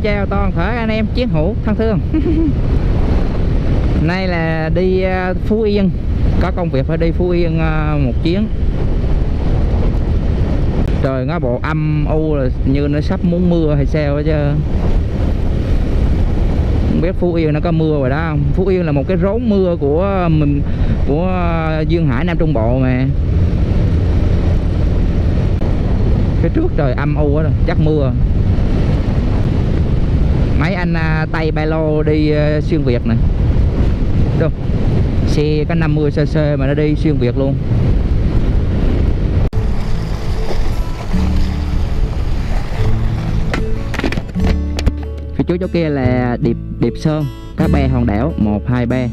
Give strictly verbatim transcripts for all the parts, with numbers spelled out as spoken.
chào toàn thể anh em chiến hữu thân thương. Nay là đi Phú Yên, có công việc phải đi Phú Yên một chuyến. Trời ngó bộ âm u là như nó sắp muốn mưa hay sao chứ. Không biết Phú Yên nó có mưa rồi đó không? Phú Yên là một cái rốn mưa của mình, của duyên hải Nam Trung Bộ mà. Phía trước trời âm u đó, chắc mưa. Mấy anh tay ba lô đi xuyên Việt nè. Đâu, xe có năm mươi xê xê mà nó đi xuyên Việt luôn. Phía trước chỗ kia là Điệp Điệp Sơn, Cá Be Hòn Đảo một hai ba.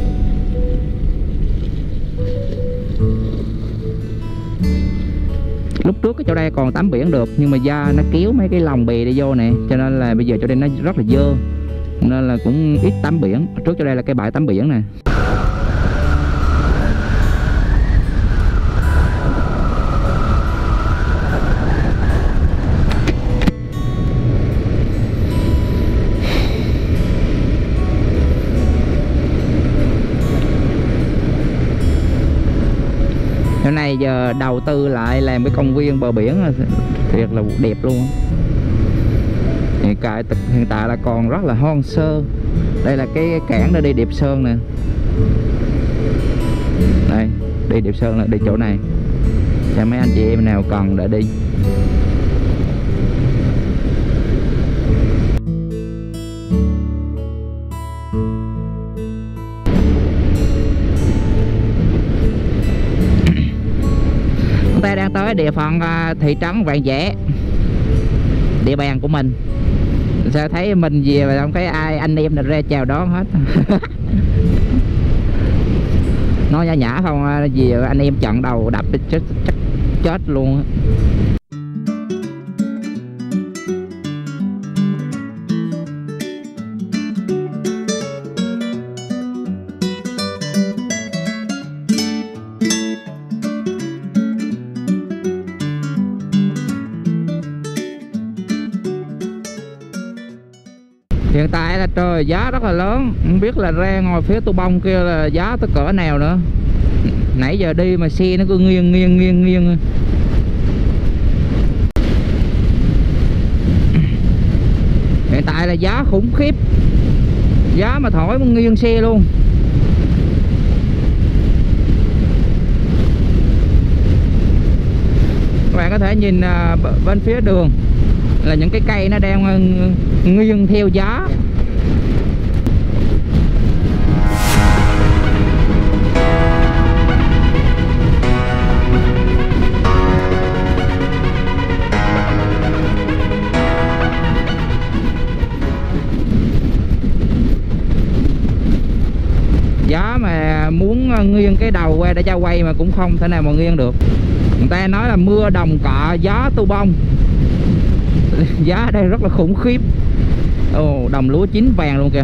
Lúc trước cái chỗ đây còn tắm biển được, nhưng mà do nó kéo mấy cái lồng bè đi vô nè, cho nên là bây giờ chỗ đây nó rất là dơ, nên là cũng ít tắm biển. Trước chỗ đây là cái bãi tắm biển nè. Hôm nay giờ đầu tư lại làm cái công viên bờ biển thiệt là đẹp luôn. Hiện tại hiện tại là còn rất là hoang sơ. Đây là cái cảng để đi Điệp Sơn nè. Đây, đi Điệp Sơn là đi chỗ này. Cho mấy anh chị em nào cần để đi. Chúng ta đang tới địa phận thị trấn Vạn Dẻ, địa bàn của mình. Sao thấy mình về mà không thấy ai anh em ra chào đón hết. Nói nhã nhã không, về anh em chặn đầu đập chết chết, chết luôn. Hiện tại là trời giá rất là lớn, không biết là ra ngoài phía Tô Bông kia là giá tới cỡ nào nữa. Nãy giờ đi mà xe nó cứ nghiêng nghiêng nghiêng nghiêng. Hiện tại là giá khủng khiếp, giá mà thổi muốn nghiêng xe luôn. Các bạn có thể nhìn bên phía đường là những cái cây nó đang nghiêng theo gió. Gió mà muốn nghiêng cái đầu qua để cho quay mà cũng không thể nào mà nghiêng được. Người ta nói là mưa đồng cọ gió Tô Bông. Giá ở đây rất là khủng khiếp. Ồ, đồng lúa chín vàng luôn kìa.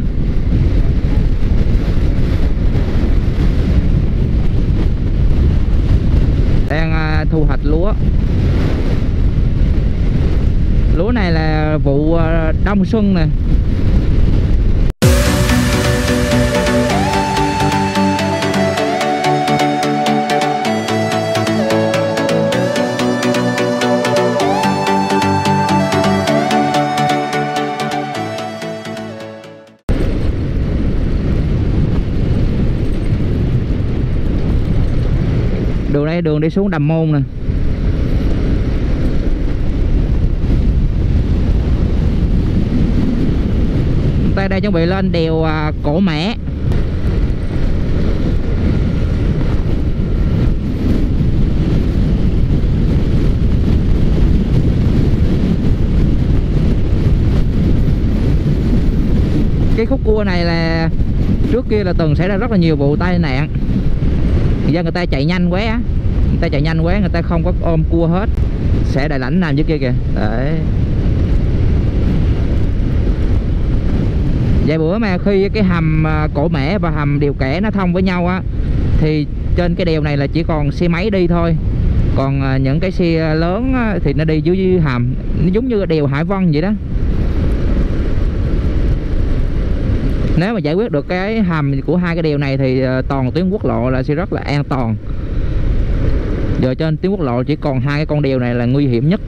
Đang à, thu hoạch lúa. Lúa này là vụ à, đông xuân nè. Đường đây đường đi xuống Đầm Môn nè. Chúng ta đang chuẩn bị lên đèo à, Cổ Mẻ. Cái khúc cua này là trước kia là từng xảy ra rất là nhiều vụ tai nạn. Do người ta chạy nhanh quá á, người ta chạy nhanh quá, người ta không có ôm cua hết. Sẽ Đại Lãnh nằm dưới kia kìa. Đấy. Vài bữa mà khi cái hầm Cổ Mẻ và hầm Đèo Kẻ nó thông với nhau á, thì trên cái đèo này là chỉ còn xe máy đi thôi. Còn những cái xe lớn á, thì nó đi dưới, dưới hầm. Nó giống như đèo Hải Vân vậy đó. Nếu mà giải quyết được cái hầm của hai cái điều này thì toàn tuyến quốc lộ là sẽ rất là an toàn. Giờ trên tuyến quốc lộ chỉ còn hai cái con đèo này là nguy hiểm nhất.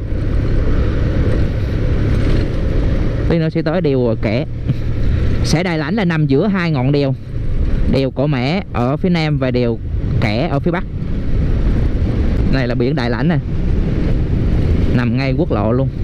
Tí nữa sẽ tới đèo Kẻ. Xã Đại Lãnh là nằm giữa hai ngọn đèo, đèo Cổ Mẽ ở phía nam và đèo Kẻ ở phía bắc. Này là biển Đại Lãnh nè, nằm ngay quốc lộ luôn.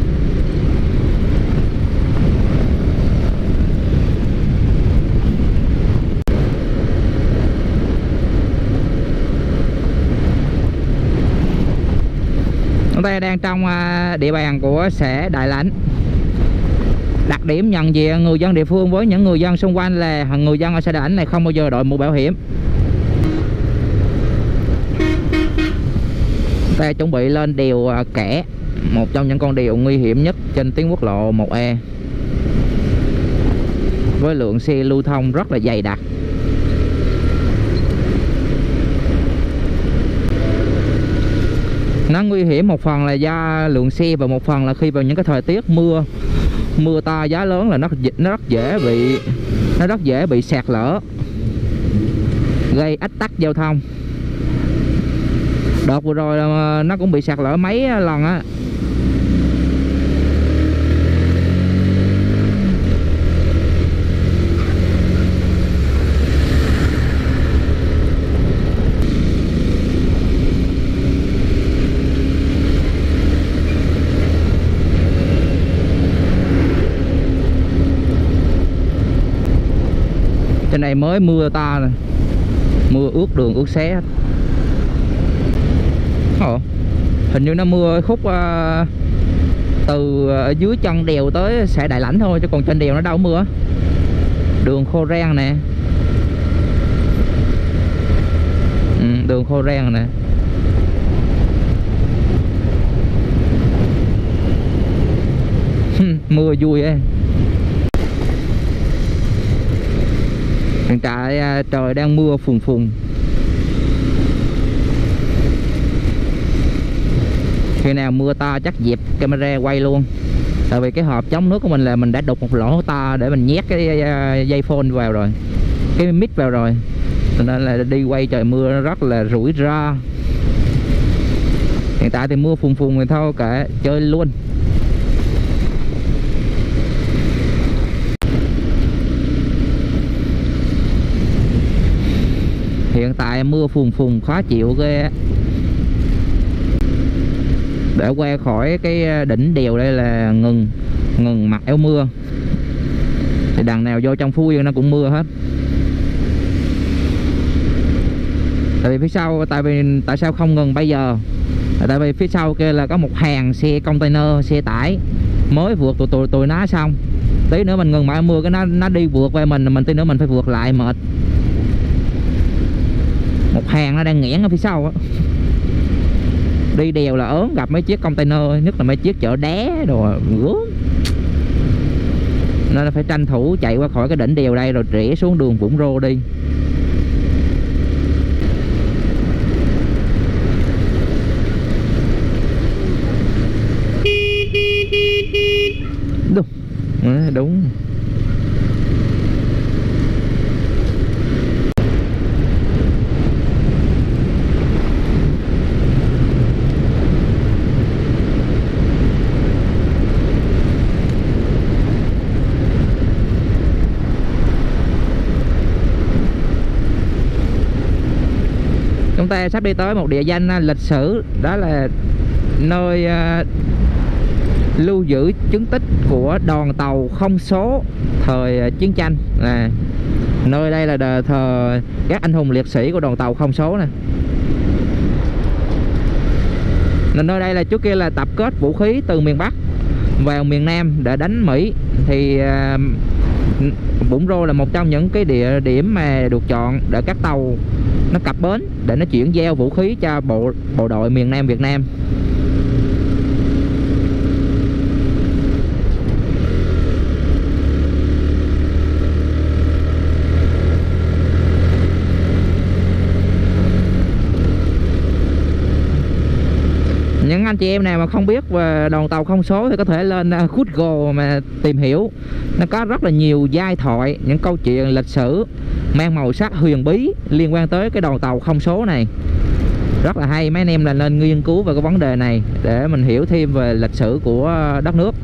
Chúng ta đang trong địa bàn của xã Đại Lãnh. Đặc điểm nhận diện người dân địa phương với những người dân xung quanh là người dân ở xã Đại Lãnh này không bao giờ đội mũ bảo hiểm. Ta chuẩn bị lên đèo Kẻ, một trong những con đèo nguy hiểm nhất trên tuyến quốc lộ một E, với lượng xe lưu thông rất là dày đặc. Nó nguy hiểm một phần là do lượng xe và một phần là khi vào những cái thời tiết mưa mưa to gió lớn là nó nó rất dễ bị nó rất dễ bị sạt lở, gây ách tắc giao thông. Đợt vừa rồi là nó cũng bị sạt lở mấy lần á. Trên này mới mưa to nè, mưa ướt đường ướt xé. Ồ, hình như nó mưa khúc uh, từ ở dưới chân đèo tới xã Đại Lãnh thôi, chứ còn trên đèo nó đâu mưa. Đường khô rang nè. Ừ, đường khô rang nè. Mưa vui ấy. Hiện tại trời đang mưa phùn phùn. Khi nào mưa to chắc dẹp camera quay luôn. Tại vì cái hộp chống nước của mình là mình đã đục một lỗ to để mình nhét cái dây phone vào rồi, cái mic vào rồi, cho nên là đi quay trời mưa nó rất là rủi ro. Hiện tại thì mưa phùn phùn thì thôi kệ, chơi luôn. Hiện tại mưa phùn phùn khó chịu ghê. Để qua khỏi cái đỉnh đèo đây là ngừng ngừng mặc áo mưa. Thì đằng nào vô trong Phú Yên nó cũng mưa hết. Tại vì phía sau, tại vì tại sao không ngừng bây giờ? Tại vì phía sau kia là có một hàng xe container, xe tải mới vượt tụi tụi tụi nó xong. Tí nữa mình ngừng mặc áo mưa cái nó nó đi vượt về mình, mình tí nữa mình phải vượt lại mệt. Một hàng nó đang nghẽn ở phía sau á. Đi đèo là ớn gặp mấy chiếc container, nhất là mấy chiếc chở đá đồ gớm. Nên là phải tranh thủ chạy qua khỏi cái đỉnh đèo đây rồi rẽ xuống đường Vũng Rô đi. Đúng, đúng. Chúng ta sắp đi tới một địa danh lịch sử, đó là nơi uh, lưu giữ chứng tích của đoàn tàu không số thời chiến tranh. Là nơi đây là đờ thờ các anh hùng liệt sĩ của đoàn tàu không số nè. Nên nơi đây là trước kia là tập kết vũ khí từ miền Bắc vào miền Nam để đánh Mỹ. Thì uh, Vũng Rô là một trong những cái địa điểm mà được chọn để các tàu nó cập bến để nó chuyển giao vũ khí cho bộ bộ đội miền Nam Việt Nam. Những anh chị em nào mà không biết về đoàn tàu không số thì có thể lên Google mà tìm hiểu. Nó có rất là nhiều giai thoại, những câu chuyện lịch sử mang màu sắc huyền bí liên quan tới cái đoàn tàu không số này. Rất là hay, mấy anh em là nên nghiên cứu về cái vấn đề này để mình hiểu thêm về lịch sử của đất nước.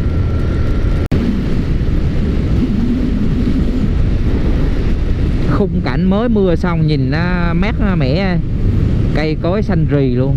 Khung cảnh mới mưa xong nhìn nó mát mẻ, cây cối xanh rì luôn.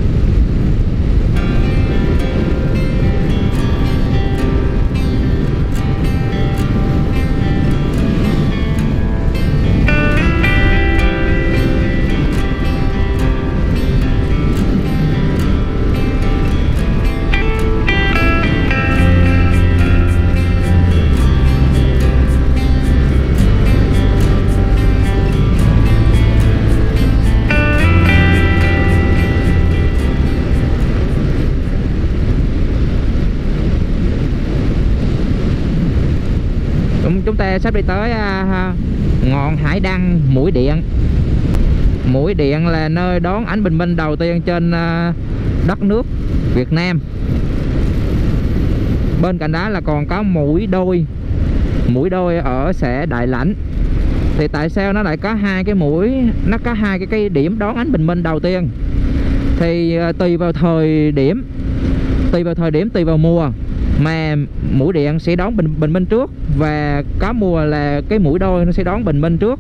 Chúng ta sắp đi tới uh, ngọn Hải Đăng Mũi Điện. Mũi Điện là nơi đón ánh bình minh đầu tiên trên uh, đất nước Việt Nam. Bên cạnh đó là còn có Mũi Đôi. Mũi Đôi ở xã Đại Lãnh. Thì tại sao nó lại có hai cái mũi, nó có hai cái, cái điểm đón ánh bình minh đầu tiên? Thì uh, tùy vào thời điểm, tùy vào thời điểm, tùy vào mùa mà Mũi Điện sẽ đón bình, bình minh trước, và có mùa là cái Mũi Đôi nó sẽ đón bình minh trước.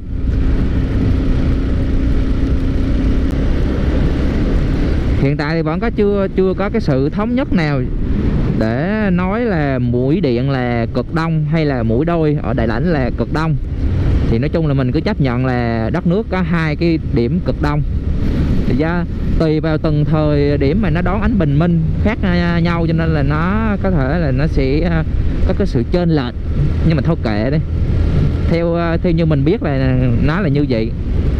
Hiện tại thì vẫn có chưa chưa có cái sự thống nhất nào để nói là Mũi Điện là cực đông hay là Mũi Đôi ở Đại Lãnh là cực đông. Thì nói chung là mình cứ chấp nhận là đất nước có hai cái điểm cực đông. Thì do tùy vào từng thời điểm mà nó đón ánh bình minh khác nhau, cho nên là nó có thể là nó sẽ có cái sự chênh lệch. Nhưng mà thôi kệ đi, theo theo như mình biết là nó là như vậy.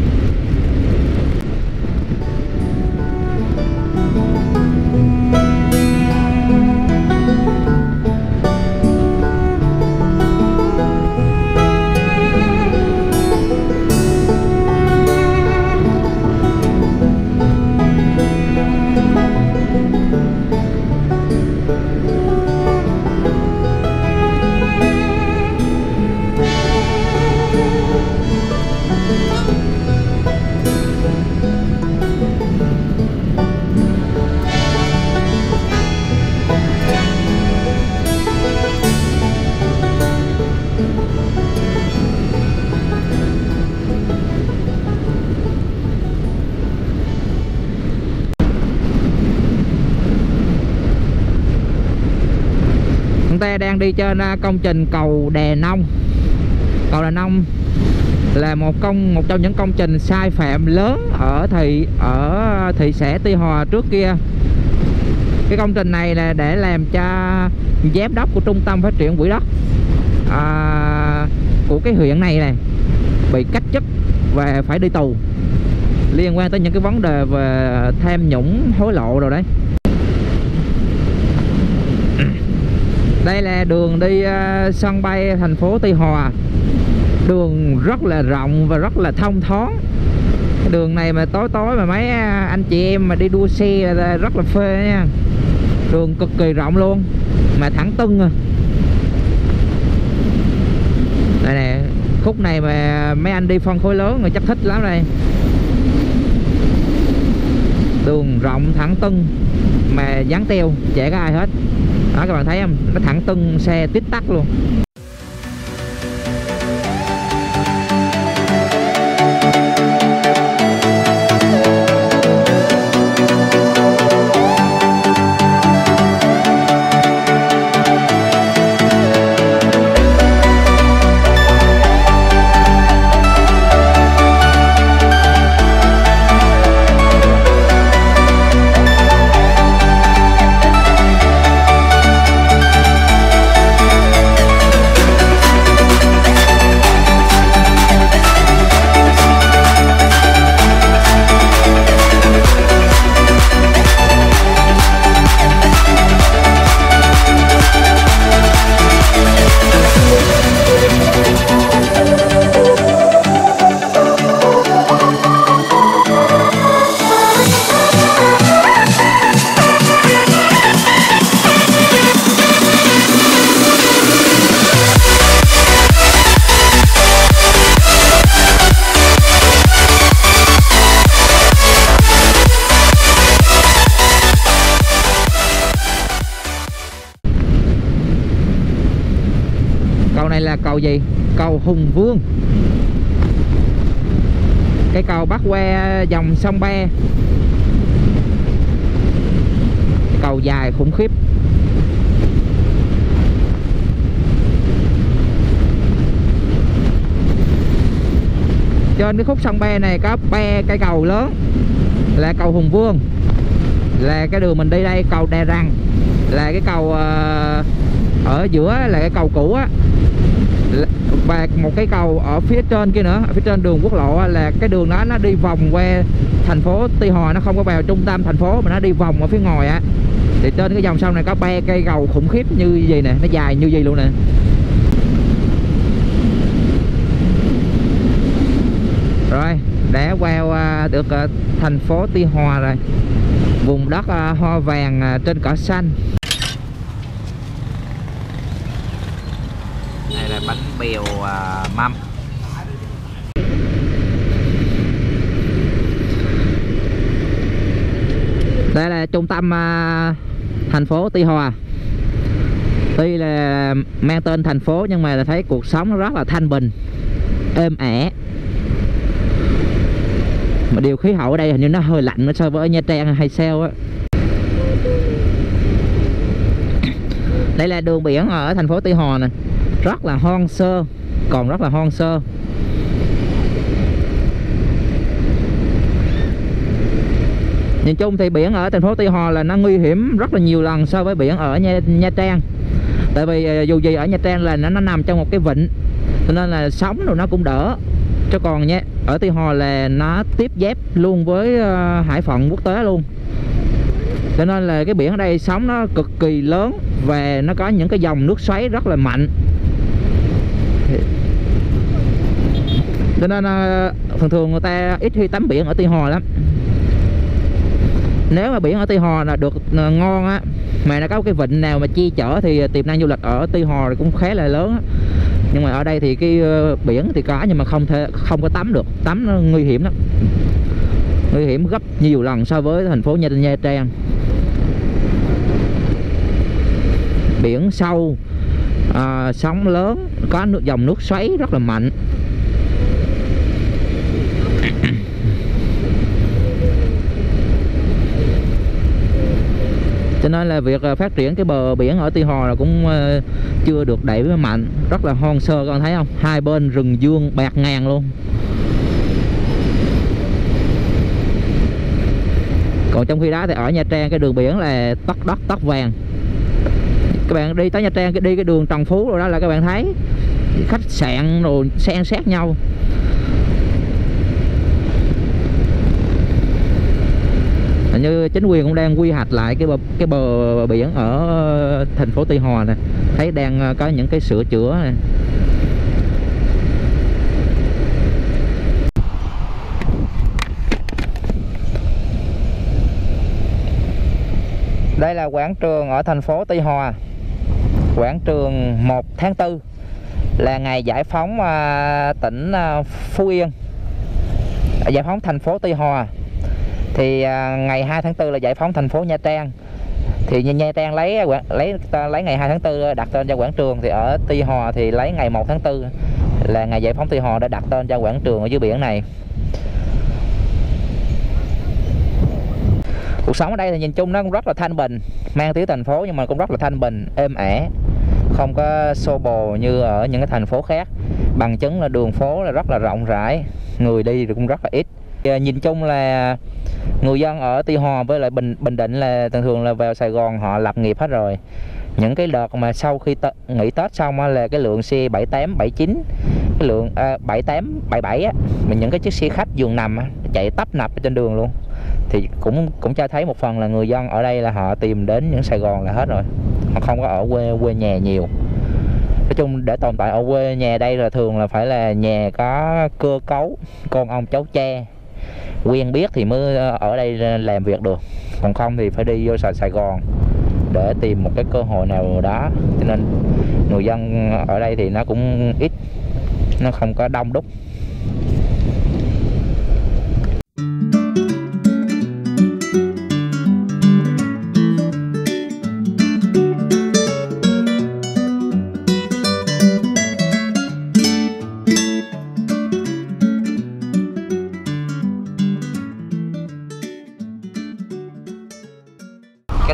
Chúng ta đang đi trên công trình cầu Đè Nông. Cầu Đè Nông là một công một trong những công trình sai phạm lớn ở thị ở thị xã Tuy Hòa trước kia. Cái công trình này là để làm cho giám đốc của Trung tâm Phát triển Quỹ đất à, của cái huyện này này bị cách chức và phải đi tù liên quan tới những cái vấn đề về tham nhũng hối lộ rồi đấy. Đây là đường đi uh, sân bay thành phố Tuy Hòa. Đường rất là rộng và rất là thông thoáng. Cái đường này mà tối tối mà mấy anh chị em mà đi đua xe là rất là phê nha. Đường cực kỳ rộng luôn, mà thẳng tưng à. Đây nè, khúc này mà mấy anh đi phân khối lớn người chắc thích lắm đây. Đường rộng thẳng tưng mà dán teo, chả có ai hết. Đó, các bạn thấy không? Nó thẳng tưng, xe tít tắc luôn. cầu gì? Cầu Hùng Vương. Cái cầu bắc qua dòng sông Be. Cái cầu dài khủng khiếp. Trên cái khúc sông Be này có be cây cầu lớn là cầu Hùng Vương, là cái đường mình đi đây. Cầu Đè Răng là cái cầu uh, ở giữa là cái cầu cũ á, và một cái cầu ở phía trên kia nữa, ở phía trên đường quốc lộ á, là cái đường đó nó đi vòng qua thành phố Tuy Hòa, nó không có vào trung tâm thành phố mà nó đi vòng ở phía ngoài á. Thì trên cái dòng sông này có be cây cầu khủng khiếp như gì nè, nó dài như gì luôn nè. Rồi, đã qua uh, được uh, thành phố Tuy Hòa rồi. Vùng đất uh, hoa vàng uh, trên cỏ xanh. Đây là bánh bèo uh, mâm. Đây là trung tâm uh, thành phố Tuy Hòa. Tuy là mang tên thành phố nhưng mà thấy cuộc sống nó rất là thanh bình, êm ẻ. Mà điều khí hậu ở đây hình như nó hơi lạnh so với Nha Trang hay sao á. Đây là đường biển ở thành phố Tuy Hòa nè, rất là hoang sơ, còn rất là hoang sơ. Nhìn chung thì biển ở thành phố Tuy Hòa là nó nguy hiểm rất là nhiều lần so với biển ở Nha, Nha Trang. Tại vì dù gì ở Nha Trang là nó, nó nằm trong một cái vịnh, cho nên là sóng rồi nó cũng đỡ. Chứ còn nhé, ở Tuy Hòa là nó tiếp giáp luôn với uh, hải phận quốc tế luôn. Cho nên là cái biển ở đây sóng nó cực kỳ lớn và nó có những cái dòng nước xoáy rất là mạnh. Cho nên uh, thường thường người ta ít khi tắm biển ở Tuy Hòa lắm. Nếu mà biển ở Tuy Hòa là được uh, ngon á, mà nó có cái vịnh nào mà chi chở thì tiềm năng du lịch ở Tuy Hòa cũng khá là lớn á. Nhưng mà ở đây thì cái uh, biển thì có nhưng mà không thể không có tắm được, tắm nó nguy hiểm lắm, nguy hiểm gấp nhiều lần so với thành phố Nha, Nha Trang. Biển sâu, uh, sóng lớn, có nước dòng nước xoáy rất là mạnh. Cho nên là việc phát triển cái bờ biển ở Tuy Hòa là cũng chưa được đẩy với mạnh, rất là hoang sơ, con thấy không? Hai bên rừng dương bạt ngàn luôn. Còn trong khi đó thì ở Nha Trang cái đường biển là tóc đất tóc vàng. Các bạn đi tới Nha Trang, đi cái đường Trần Phú rồi đó là các bạn thấy khách sạn rồi san sát nhau. Như chính quyền cũng đang quy hoạch lại cái bờ, cái bờ biển ở thành phố Tuy Hòa này, thấy đang có những cái sửa chữa này. Đây là quảng trường ở thành phố Tuy Hòa, quảng trường một tháng tư, là ngày giải phóng uh, tỉnh uh, Phú Yên, giải phóng thành phố Tuy Hòa. Thì à, ngày hai tháng tư là giải phóng thành phố Nha Trang. Thì Nha Trang lấy lấy lấy ngày hai tháng tư đặt tên cho quảng trường, thì ở Tuy Hòa thì lấy ngày một tháng tư là ngày giải phóng Tuy Hòa để đặt tên cho quảng trường ở dưới biển này. Cuộc sống ở đây thì nhìn chung nó cũng rất là thanh bình, mang tiếng thành phố nhưng mà cũng rất là thanh bình, êm ẻ, không có xô bồ như ở những cái thành phố khác. Bằng chứng là đường phố là rất là rộng rãi, người đi thì cũng rất là ít. Nhìn chung là người dân ở Tuy Hòa với lại Bình Bình Định là thường thường là vào Sài Gòn họ lập nghiệp hết rồi. Những cái đợt mà sau khi nghỉ Tết xong á, là cái lượng xe bảy tám, bảy chín, cái lượng à, bảy tám, bảy bảy á, mình những cái chiếc xe khách giường nằm á, chạy tấp nập trên đường luôn. Thì cũng cũng cho thấy một phần là người dân ở đây là họ tìm đến những Sài Gòn là hết rồi. Họ không có ở quê quê nhà nhiều. Nói chung để tồn tại ở quê nhà đây là thường là phải là nhà có cơ cấu, con ông cháu cha quen biết thì mới ở đây làm việc được, còn không thì phải đi vô Sài, Sài Gòn để tìm một cái cơ hội nào đó. Cho nên người dân ở đây thì nó cũng ít, nó không có đông đúc.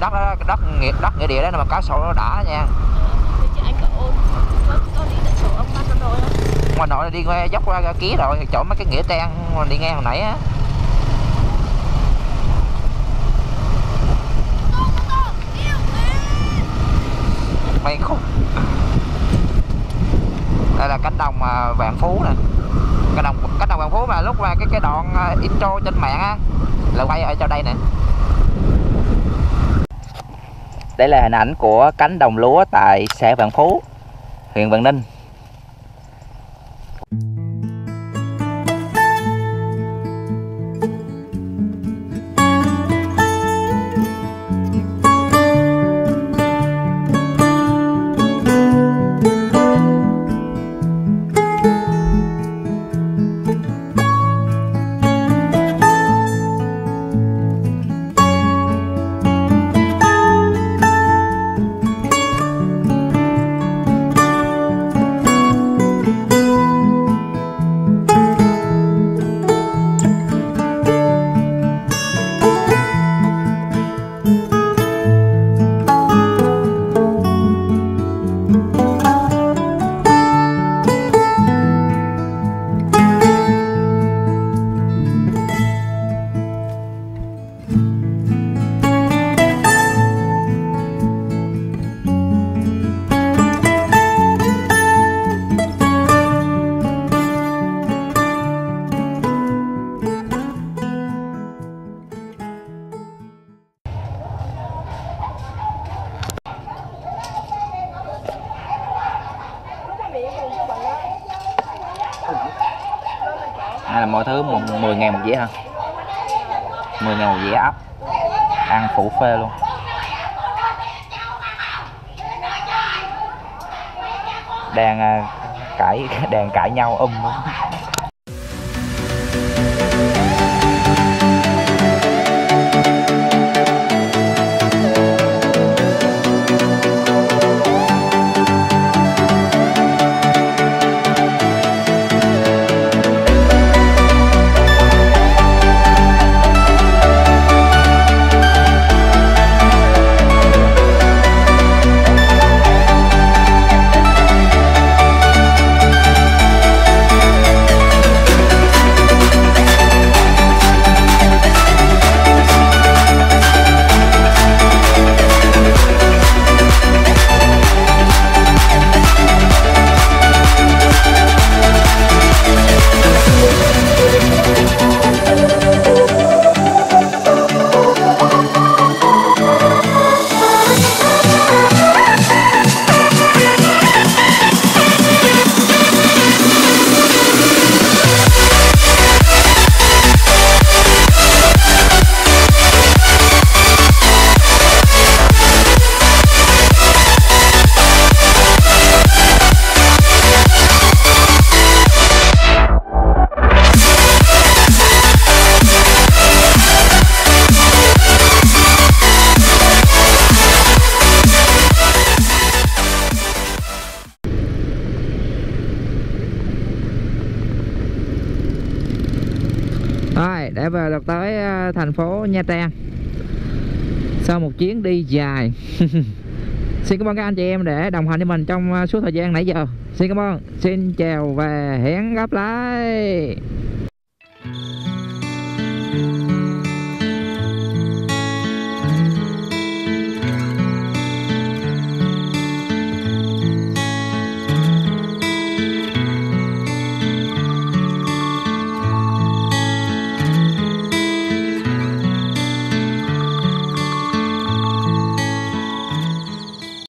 đất đó, cái đất nghĩa đất nghĩa địa đó mà cá sấu nó đã nha. Anh có ôn có, có đi tận chỗ ông Phan Văn Nội không? Ngoài nội đi qua dốc qua ký rồi chỗ mấy cái nghĩa trang mà đi ngang hồi nãy á. Mày khúc. Đây là cánh đồng Vạn Phú nè. Cánh đồng cánh đồng Vạn Phú mà lúc mà cái cái đoạn intro trên mạng á là quay ở chỗ đây nè. Đây là hình ảnh của cánh đồng lúa tại xã Vạn Phú, huyện Vạn Ninh. Đây là mọi thứ mười ngàn một dĩa hả? mười ngàn một dĩa ốc. Ăn phủ phê luôn. Đang cãi đang cãi nhau um luôn. Rồi, để về được tới thành phố Nha Trang sau một chuyến đi dài. Xin cảm ơn các anh chị em để đồng hành với mình trong suốt thời gian nãy giờ. Xin cảm ơn, xin chào và hẹn gặp lại.